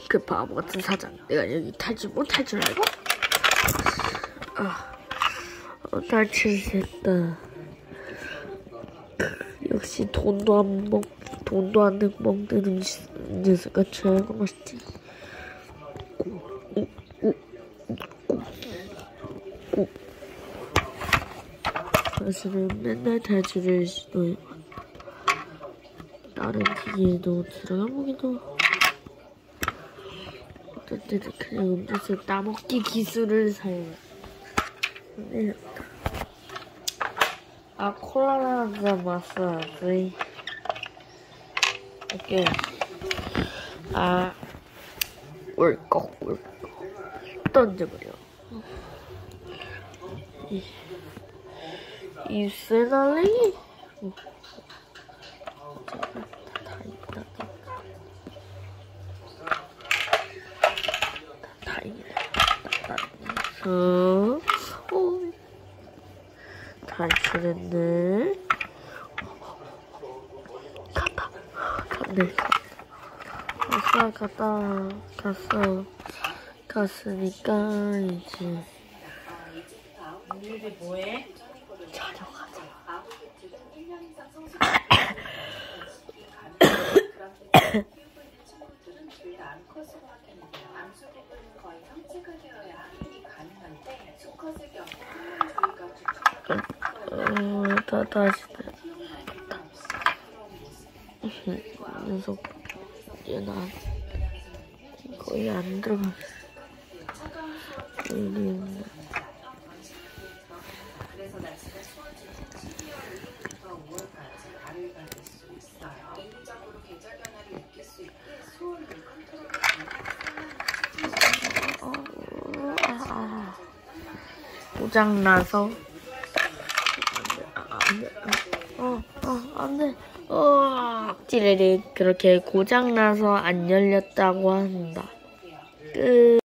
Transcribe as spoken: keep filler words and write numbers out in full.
그 바보 같은 사장. 내가 여기 탈출 못할 줄 알고? 아, 어, 탈출했다. 역시 돈도 안 먹, 돈도 안 내고 먹는 음식, 녀석가 최고 맛있지. 사실은 맨날 탈출을 시도해. 다른 기계에도 들어가 보기도. 어떨 때는 그냥 음료수 따먹기 기술을 사용해. 네. 아, 콜라 한잔 마셔야지. 오케이. 아, 울컥, 울컥. 던져버려. 이, 이 세달랭이? 다 있다. 다 있다. 어, 어. 탈출했네. 갔다. 갔네. 갔어, 갔다. 갔어. 갔으니까, 이제. 오늘이 뭐해? 촬영하자. 어, 다, 다시, 다. 녀석, 얘 나, 거의 안 들어갔어. 여기 있네. 고장나서 어, 어, 안돼. 어, 찌르르 그렇게 고장나서 안 열렸다고 한다. 끝.